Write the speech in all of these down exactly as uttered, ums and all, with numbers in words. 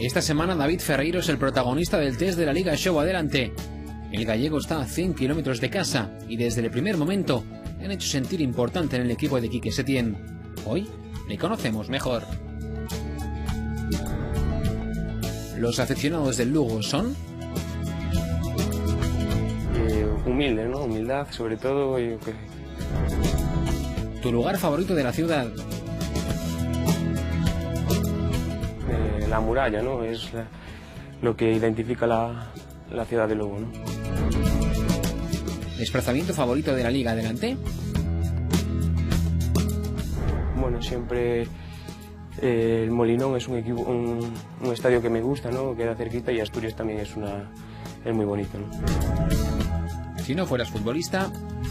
Esta semana David Ferreiro es el protagonista del test de la Liga Show Adelante. El gallego está a cien kilómetros de casa y desde el primer momento le han hecho sentir importante en el equipo de Quique Setién. Hoy le conocemos mejor. Los aficionados del Lugo son... Eh, humilde, ¿no? Humildad, sobre todo. Yo que... ¿Tu lugar favorito de la ciudad? Eh, la muralla, ¿no? Es la, lo que identifica la, la ciudad de Lugo, ¿no? ¿Desplazamiento favorito de la Liga Adelante? Bueno, siempre eh, el Molinón es un, equipo, un, un estadio que me gusta, ¿no? Queda cerquita, y Asturias también es, una, es muy bonito, ¿no? Si no fueras futbolista...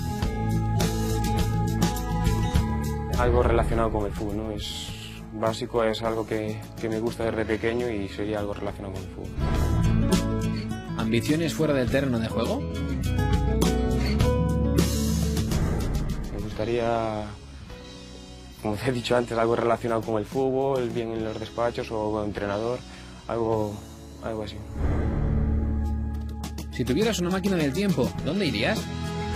Algo relacionado con el fútbol, ¿no? Es básico, es algo que, que me gusta desde pequeño y sería algo relacionado con el fútbol. ¿Ambiciones fuera del terreno de juego? Me gustaría, como te he dicho antes, algo relacionado con el fútbol, bien en los despachos o como entrenador, algo, algo así. Si tuvieras una máquina del tiempo, ¿dónde irías?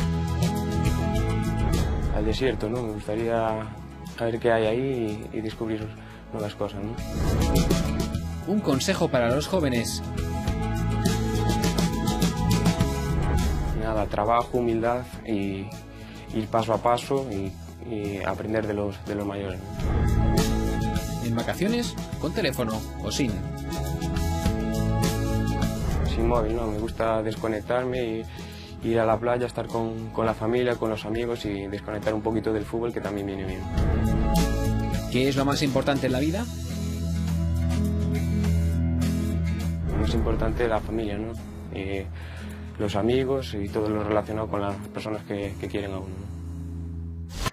Al desierto, ¿no? Me gustaría saber qué hay ahí y, y descubrir nuevas cosas, ¿no? Un consejo para los jóvenes. Nada, trabajo, humildad y ir paso a paso y, y aprender de los, de los mayores, ¿no? En vacaciones, con teléfono o sin. Sin móvil, ¿no? Me gusta desconectarme y ir a la playa, estar con, con la familia, con los amigos y desconectar un poquito del fútbol, que también viene bien. ¿Qué es lo más importante en la vida? Lo más importante es la familia, ¿no? Y los amigos y todo lo relacionado con las personas que, que quieren a uno, ¿no?